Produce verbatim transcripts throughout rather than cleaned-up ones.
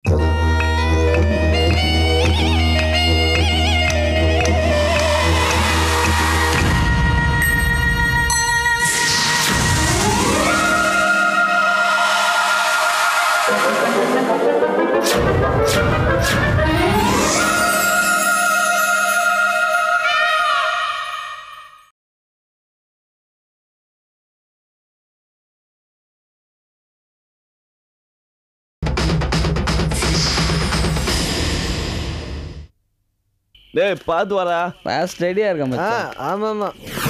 டேய் பாத்து வரா. பாஸ் ரெடியா இருக்க மச்சான். ஆமா ஆமா.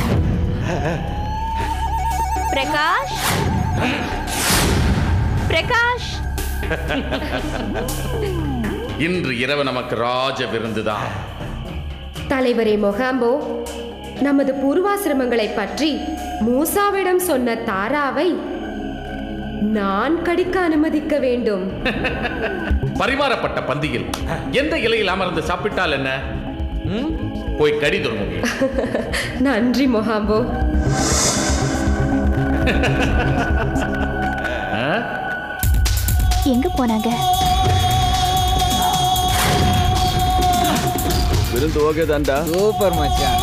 பிரகாஷ் பிரகாஷ் இன்று இரவு நமக்கு ராஜ விருந்துதான். தலைவரே மொகாம்போ, நமது பூர்வாசிரமங்களை பற்றி மூசாவிடம் சொன்ன தாராவை நான் கடிக்க அனுமதிக்க வேண்டும். பரிமாறப்பட்ட பந்தியில் எந்த இலையில் அமர்ந்து சாப்பிட்டால் என்ன? போய் கடி துருமும். நன்றி மொகாம்போ. எங்க போனாங்க? விருந்து ஓகே தான்டா. சூப்பர் மச்சான்.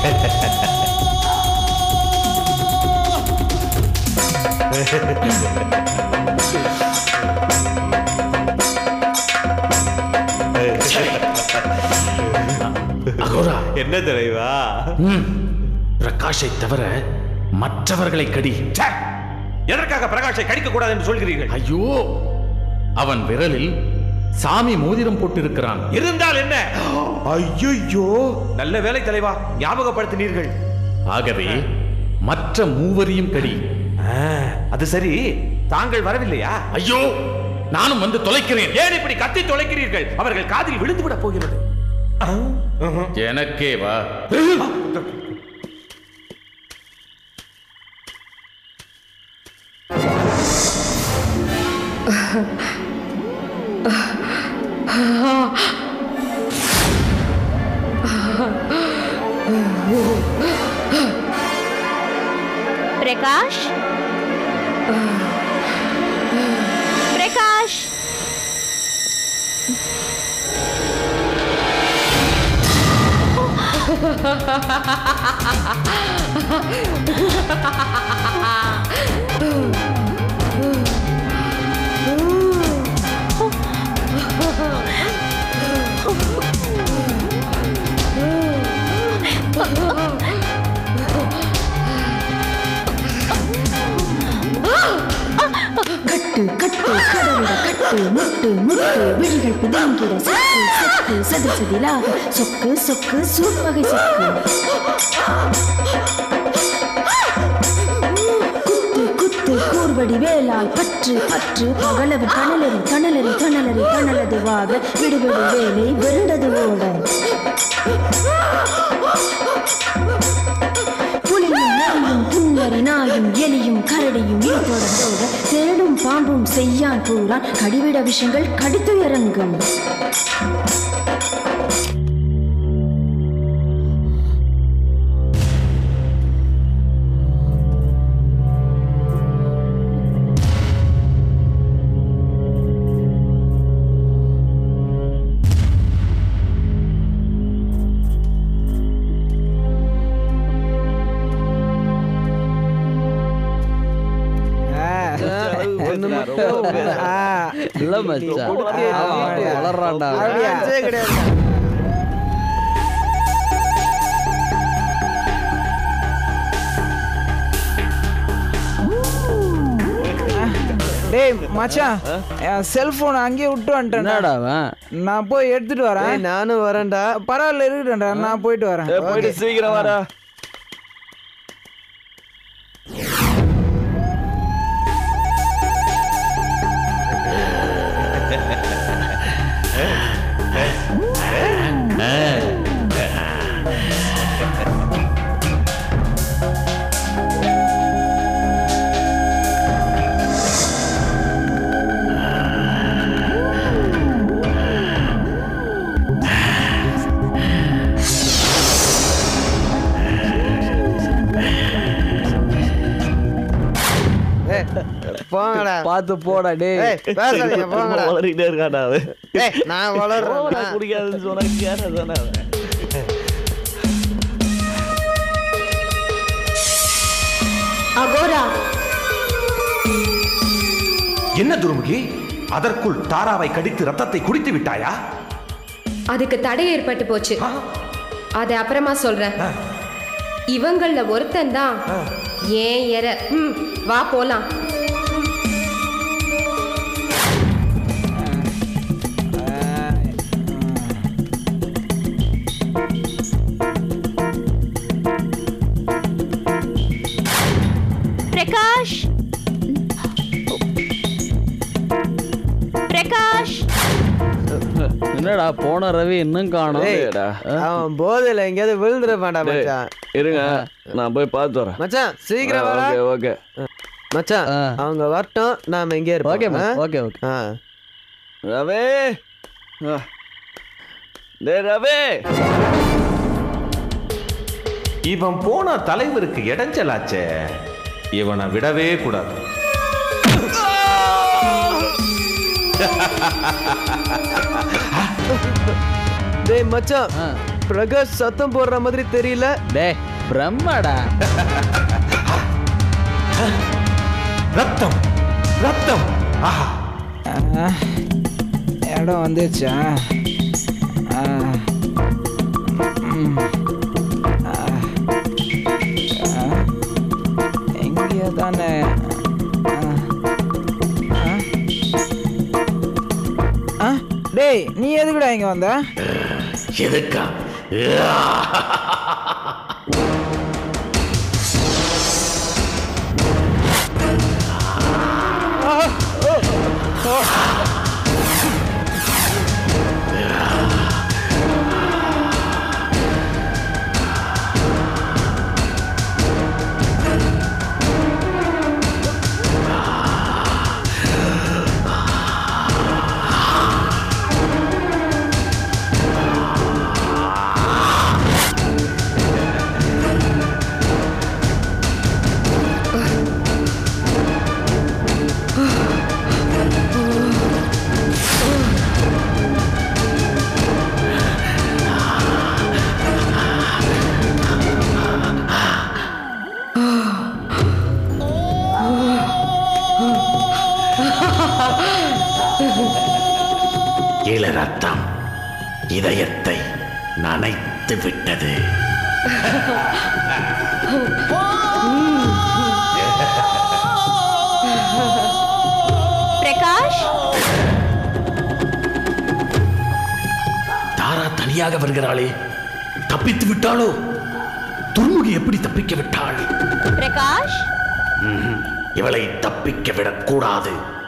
அகோரா, என்ன தலைவா? பிரகாஷை தவிர மற்றவர்களை கடி. எதற்காக பிரகாஷை கடிக்க கூடாது என்று சொல்கிறீர்கள்? ஐயோ, அவன் விரலில் சாமி மோதிரம் போட்டிருக்கிறான். இருந்தால் என்ன? ஐயோ, நல்ல வேலை தலைவா, ஞாபகப்படுத்தினீர்கள். ஆகவே மற்ற மூவரையும் கடி. அது சரி, தாங்கள் வரவில்லையா? ஐயோ, நானும் வந்து தொலைக்கிறேன். ஏன் இப்படி கத்தி தொலைக்கிறீர்கள்? அவர்கள் காதில் விழுந்து விட போகிறது. எனக்கே வா. பிரகாஷ் பிரகாஷ் கட்டு கட்டு கடவுட கட்டு முட்டு முட்டு விழிகள் பிதுங்கிட சக்கு சக்கு சது சதிலாக சொக்கு சொக்கு சூப்பகை சொக்கு குத்து குத்து கூர்வடி வேலால் பற்று பற்று பகலவு தணலறி தணலறி தணலறி தணலது வாக விடுவிடு வேலை வெருடது ஓட புன்னரி நாயும் எலியும் கரடியும் தொடர்ந்தோட தேடும் பாம்பும் செய்யான் பூரான் கடிவிட விஷயங்கள் கடித்து இறங்கும். இல்ல மச்சான், வளர்றான்டா. டேய் மச்சான், என் செல்போன் அங்கேயே விட்டு வந்துட்டேன். நான் போய் எடுத்துட்டு வரேன். நானும் வரேன்டா. பரவாயில்ல, இருக்கட்டேன்டா, நான் போயிட்டு வரேன். போயிட்டு சீக்கிரம் வரா. போங்கடா. பார்த்து போடா டேய். ஏய் பேசாதீங்க போங்கடா. வளரிட்டே இருக்காடா அவன். ஏய் நான் வளர்றேன். குடிக்காதுன்னு சொன்னா கேட்டா தானே அவன். அகோரா என்ன துருமுகி, அதற்குள் தாராவை கடித்து ரத்தத்தை குடித்து விட்டாயா? அதுக்கு தடை ஏற்பட்டு போச்சு. அதை அப்புறமா சொல்றேன். இவங்கள ஒருத்தன் தான் ஏன் எற. ம், வா போலாம். பிரகாஷ் பிரகாஷ் என்னடா போன ரவி இன்னும் காணோம். டேய்டா. அவன் போதையில எங்கேயாவது விழுந்துட மாட்டான் டேய், மச்சான். இருங்க நான் போய் பார்த்து வரேன். மச்சான் சீக்கிரம் வர. ஓகே ஓகே மச்சான் ஆ. அவங்க வரட்டும், நாம இங்கே இருப்போம். ஓகே ஆ? Okay okay. ஆ. ரவே ஆ. டேய் ரவே, இவன் போன தலைவருக்கு இடைஞ்சலாச்சே, இவனை விடவே கூடாது. டேய் மச்சான், ஆ. பிரகாஷ் சத்தம் போடுற மாதிரி தெரியல. டேய் பிரம்மாடா. ரத்தம் ரத்தம். ஆஹா, ஆ, இடம் வந்துச்சா? எங்கேயோ தானே. டேய் நீ எதுக்குடா இங்க வந்த? எதுக்கா? இள ரத்தம் இதயத்தை நனைத்து விட்டது. பிரகாஷ் தாரா தனியாக வருகிறாளே, தப்பித்து விட்டாளோ? துர்முகி எப்படி தப்பிக்க விட்டாள்? பிரகாஷ் ம்ஹும். இவளை தப்பிக்க விடக்கூடாது.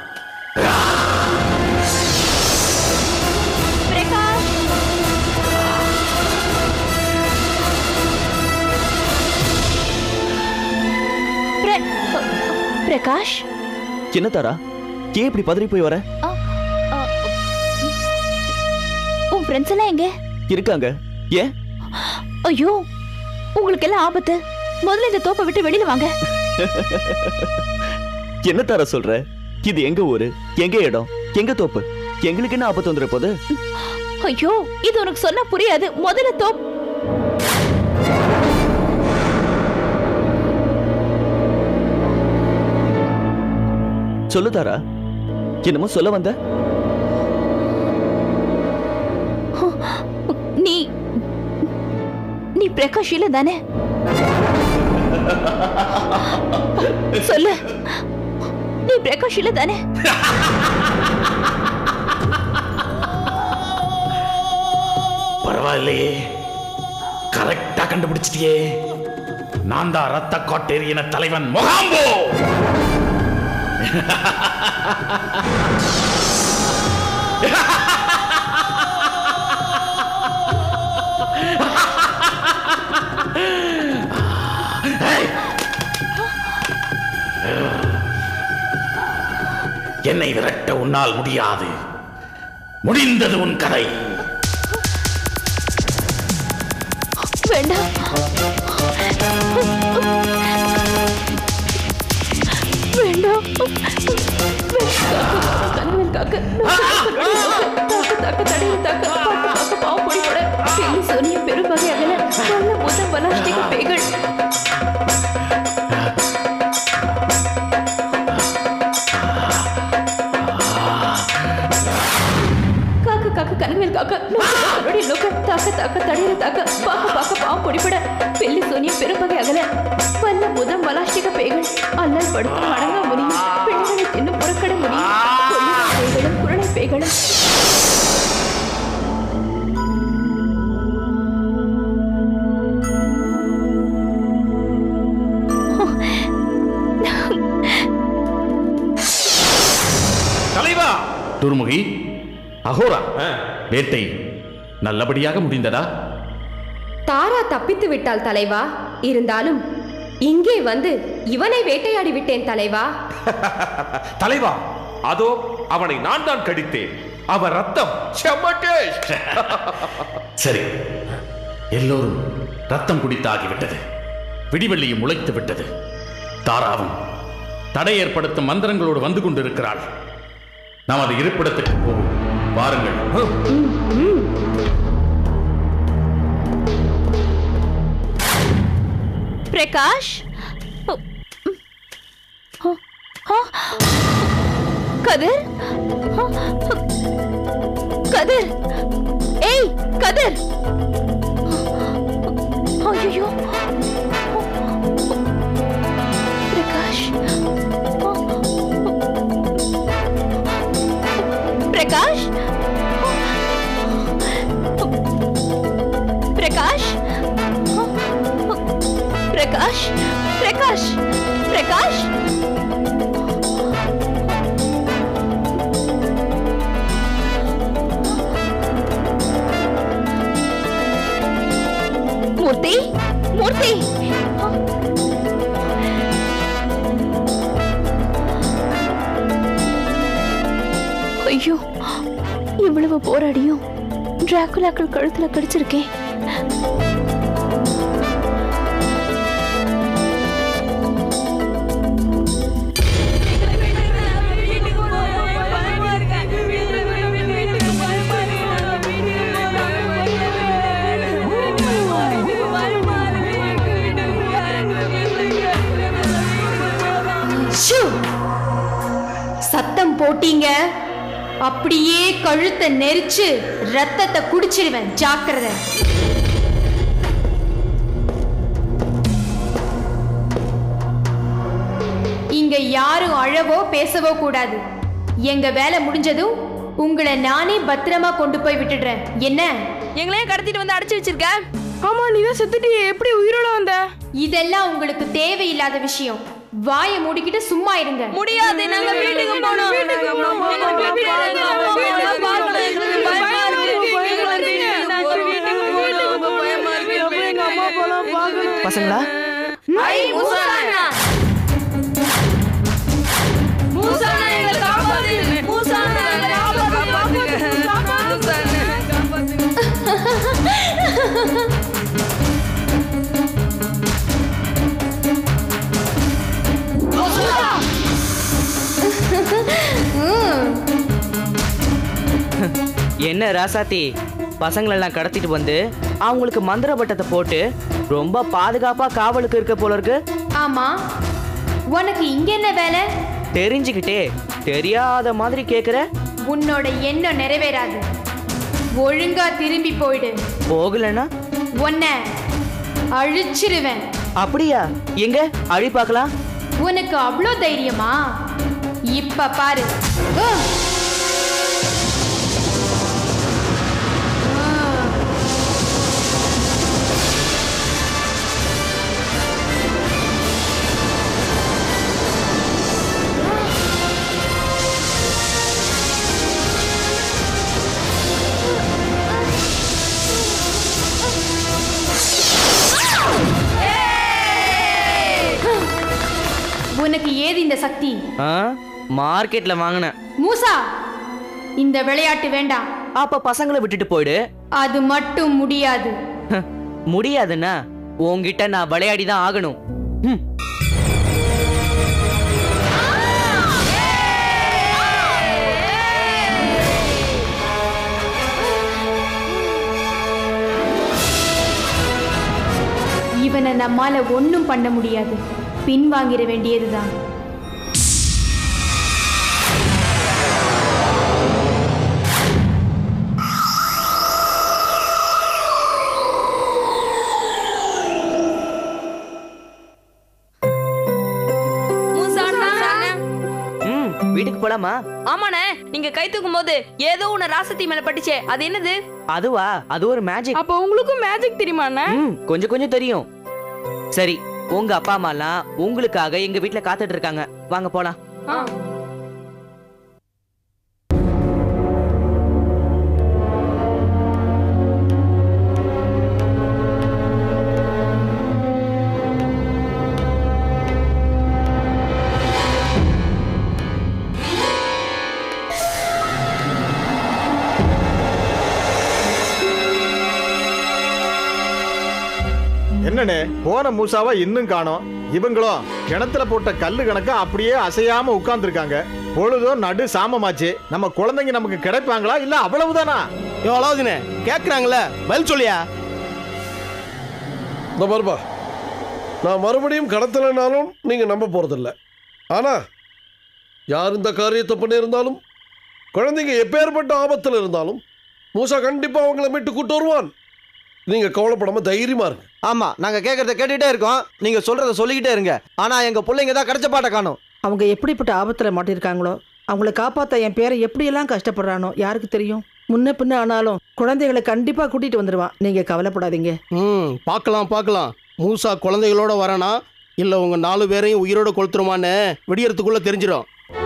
பிரகாஷ் பிர- பிரகாஷ் என்ன தாரா, ஏன் இப்படி பதறி போய் வர? ஆ, ஆ, உன் ஃப்ரெண்ட்ஸ் எல்லாம் எங்க இருக்காங்க. ஏன்? ஐயோ உங்களுக்கு எல்லாம் ஆபத்து. முதல்ல இந்த தோப்பை விட்டு வெளியில வாங்க. என்ன தாரா சொல்ற? இது எங்க ஊரு, எங்க இடம், எங்க தோப்பு? எங்களுக்கு என்ன ஆபத்து வந்துட போகுது? ஐயோ இது உனக்கு சொன்னா புரியாது. முதல்ல தோப் சொல்லு தாரா, என்னமோ சொல்ல வந்த? நீ நீ பிரகாஷ் இல்ல தானே? சொல்லு, நீ பிரகாஷ் இல்ல தானே? பரவாயில்லையே, கரெக்டா கண்டுபிடிச்சிட்டியே. நான் தான் ரத்த காட்டேரியின தலைவன் மொகாம்போ. என்னை விரட்ட உன்னால் முடியாது. முடிந்தது உன் கதை. வேண்டாம் வேண்டாம் ஐயோ கனவில் காக்க தாக்க தடையை தாக்க பாட்டு காக்க பாவம் பொடிப்பட பெண்ணு சோனியம் பெரும் வகை அகல நல்ல முதல் பலாஷ்டிக பேய்கள் காக்க காக்க கனவில் காக்க நோக்க நோக்க தாக்க தாக்க தடையை தாக்க பாக்க பாக்க பாவம் பொடிப்பட பெண்ணு சோனியம் பெரும் வகை அகல பல்ல முதல் பலாஷ்டிக பேய்கள் அல்லல் படுத்து அடங்க முடியும் பெண்களை தின்னு புறக்கட முடியும் பேய்களும் குரலை பேய்களும் தலைவா துர்முகி அகோரா வேட்டை நல்லபடியாக முடிந்ததா? தாரா தப்பித்து விட்டாள் தலைவா. இருந்தாலும் இங்கே வந்து இவனை வேட்டையாடி விட்டேன் தலைவா. தலைவா, அதோ அவனை நான் தான் கடித்தேன். அவன் ரத்தம் சரி, எல்லோரும் ரத்தம் குடித்தாகிவிட்டது. விடிவெள்ளியும் முளைத்து விட்டது. தாராவும் தடை ஏற்படுத்தும் மந்திரங்களோடு வந்து கொண்டிருக்கிறாள். நமது இருப்பிடத்துக்கு போவோம். வாருங்கள். பிரகாஷ், கதிர், கதிர், ஏய் கதிர், ஐயோ பிரகாஷ், பிரகாஷ், பிரகாஷ், பிரகாஷ், பிரகாஷ், பிரகாஷ், மூர்த்தி, மூர்த்தி, ஐயோ இவ்வளவு போராடியும் டிராகுலாக்கள் கழுத்துல கடிச்சிருக்கேன். சத்தம் போட்டீங்க, அப்படியே கழுத்தை நெரிச்சு ரத்தத்தை குடிச்சிருவேன். ஜாக்கிரதை. இங்க யாரும் அழவோ பேசவோ கூடாது. எங்க வேலை முடிஞ்சதும் உங்களை நானே பத்திரமா கொண்டு போய் விட்டுடுறேன். என்ன எங்களையும் கடத்திட்டு வந்து அடைச்சு வச்சிருக்க? ஆமா, நீ தான் செத்துட்டியே, எப்படி உயிரோட வந்த? இதெல்லாம் உங்களுக்கு தேவையில்லாத விஷயம். வாயை மூடிக்கிட்டு சும்மா இருங்க. முடியாது, நாங்க வீட்டுக்கு போறோம். வீட்டுக்கு போறோம். பசங்களா, ஐ மூசானா, மூசானா எங்களை காப்பாத்துங்க. மூசானா எங்களை காப்பாத்துங்க. என்ன ராசாத்தி, பசங்களெல்லாம் கடத்திட்டு வந்து அவங்களுக்கு மந்திர பட்டத்தை போட்டு ரொம்ப பாதுகாப்பா காவலுக்கு இருக்க போல இருக்கு. ஆமா, உனக்கு இங்க என்ன வேலை? தெரிஞ்சுக்கிட்டே தெரியாத மாதிரி கேக்குற. உன்னோட எண்ணம் நிறைவேறாது. ஒழுங்கா திரும்பி போயிடு. போகலன்னா உன்னை அழிச்சிருவேன். அப்படியா? எங்க அழி பார்க்கலாம். உனக்கு அவ்வளோ தைரியமா? இப்ப பாரு. உனக்கு ஏது இந்த சக்தி? மார்க்கெட்ல வாங்கினேன். மூசா, இந்த விளையாட்டு வேண்டாம். அப்ப பசங்களை விட்டுட்டு போயிடு. அது மட்டும் முடியாது. முடியாதுன்னா உன்கிட்ட நான் விளையாடி தான் ஆகணும். அவனை நம்மால ஒன்றும் பண்ண முடியாது. பின்வாங்கிட வேண்டியதுதான். வீட்டுக்கு போலாமா? ஆமாண்ணே, நீங்க கை தூக்கும் போது ஏதோ ஒண்ணு ராசத்தி மேல பட்டுச்சே, அது என்னது? அதுவா? அது ஒரு மேஜிக். அப்ப உங்களுக்கும் மேஜிக் தெரியுமாண்ணே? கொஞ்சம் கொஞ்சம் தெரியும். சரி, உங்க அப்பா அம்மா எல்லாம் உங்களுக்காக எங்க வீட்டுல காத்துட்டு இருக்காங்க. வாங்க போலாம். என்னண்ணே, போன மூசாவா இன்னும் காணோம். இவங்களும் கிணத்துல போட்ட கல்லு கணக்கா அப்படியே அசையாம உட்கார்ந்துருக்காங்க. பொழுதும் நடு சாமமாச்சு. நம்ம குழந்தைங்க நமக்கு கிடைப்பாங்களா இல்ல அவ்வளவுதானா? எவ்வளவுதுன்னு கேக்குறாங்களே, பதில் சொல்லியா? இந்த பாருப்பா, நான் மறுபடியும் கடத்தலைனாலும் நீங்க நம்ப போறதில்ல. ஆனா யார் இந்த காரியத்தை பண்ணியிருந்தாலும், குழந்தைங்க எப்பேற்பட்ட ஆபத்தில் இருந்தாலும் மூசா கண்டிப்பா அவங்கள மீட்டு கூட்டு வருவான். நீங்க கவலைப்படாம தைரியமா இருங்க. ஆமா, நாங்க கேட்கறத கேட்டுட்டே இருக்கோம். நீங்க சொல்றத சொல்லிக்கிட்டே இருங்க. ஆனா எங்க பிள்ளைங்க தான் கிடைச்ச பாட்ட காணும். அவங்க எப்படிப்பட்ட ஆபத்துல மாட்டிருக்காங்களோ, அவங்கள காப்பாத்த என் பேரை எப்படியெல்லாம் கஷ்டப்படுறானோ யாருக்கு தெரியும். முன்ன பின்ன ஆனாலும் குழந்தைகளை கண்டிப்பா கூட்டிட்டு வந்துடுவான். நீங்க கவலைப்படாதீங்க. ம், பார்க்கலாம் பார்க்கலாம். மூசா குழந்தைகளோட வரானா இல்ல உங்க நாலு பேரையும் உயிரோட கொளுத்துருமான்னு விடியறதுக்குள்ள தெரிஞ்சிடும்.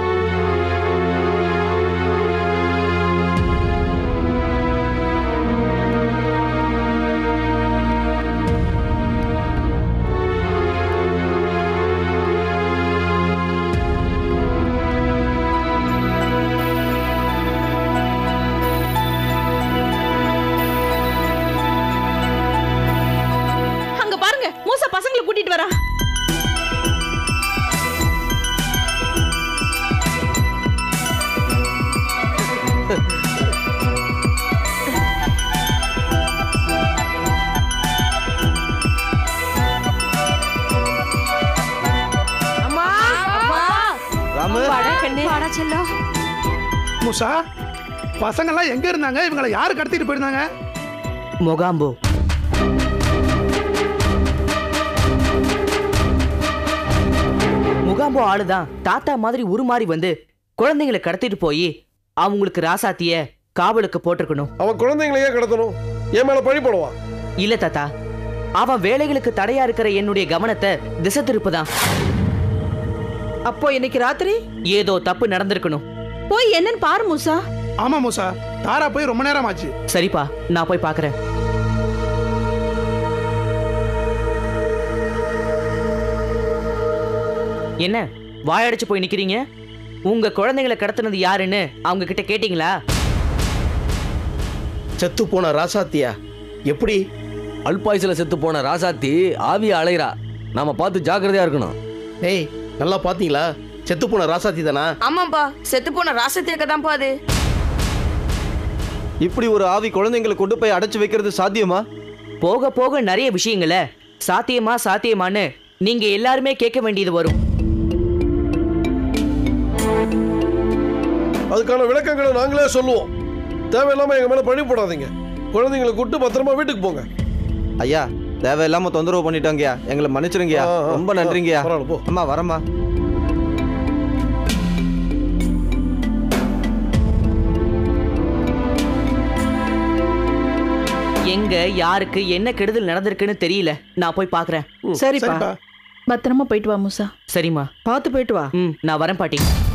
பசங்களை கூட்டிட்டு வரா. அம்மா, ராமு, வாடா செல்லம். மூசா, பசங்க எல்லாம் எங்க இருந்தாங்க? இவங்களை யாரு கடத்திட்டு போயிருந்தாங்க? மொகாம்போ. முகாம்போ ஆளுதான் தாத்தா மாதிரி உருமாறி வந்து குழந்தைங்களை கடத்திட்டு போய் அவங்களுக்கு ராசாத்திய காவலுக்கு போட்டிருக்கணும். அவன் குழந்தைங்களையே கடத்தணும், என் மேல பழி போடுவான். இல்ல தாத்தா, அவன் வேலைகளுக்கு தடையா இருக்கிற என்னுடைய கவனத்தை திசை திருப்புதான். அப்போ இன்னைக்கு ராத்திரி ஏதோ தப்பு நடந்திருக்கணும். போய் என்னன்னு பாரு மூசா. ஆமா மூசா, தாரா போய் ரொம்ப நேரம் ஆச்சு. சரிப்பா, நான் போய் பாக்குறேன். என்ன வாயடிச்சு போய் நிக்கிறீங்க? உங்க குழந்தைகளை கடத்தினது யாருன்னு அவங்க கிட்ட கேட்டீங்களா? செத்து போன ராசாத்தியா? எப்படி? அல்பாயுசில செத்து போன ராசாத்தி ஆவிய அலைகிறா. நாம பார்த்து ஜாக்கிரதையா இருக்கணும். ஏய், நல்லா பாத்தீங்களா? செத்து போன ராசாத்தி தானா? ஆமாப்பா, செத்து போன ராசத்தியக்க தான்ப்பா அது. இப்படி ஒரு ஆவி குழந்தைங்களை கொண்டு போய் அடைச்சு வைக்கிறது சாத்தியமா? போக போக நிறைய விஷயங்களை சாத்தியமா சாத்தியமான்னு நீங்க எல்லாருமே கேட்க வேண்டியது வரும். அதுக்கான விளக்கங்களை நாங்களே சொல்லுவோம். தேவையில்லாம எங்க மேல பழி போடாதீங்க. குழந்தைங்களை கூட்டு பத்திரமா வீட்டுக்கு போங்க. ஐயா, தேவையில்லாம தொந்தரவு பண்ணிட்டோங்கயா, எங்களை மன்னிச்சிருங்கயா. ரொம்ப நன்றிங்கயா. அம்மா வரம்மா. எங்க யாருக்கு என்ன கெடுதல் நடந்திருக்குன்னு தெரியல. நான் போய் பாக்குறேன். சரிப்பா, பத்திரமா போயிட்டு வா மூசா. சரிம்மா, பார்த்து போயிட்டு வா. ம், நான் வரேன் பாட்டி.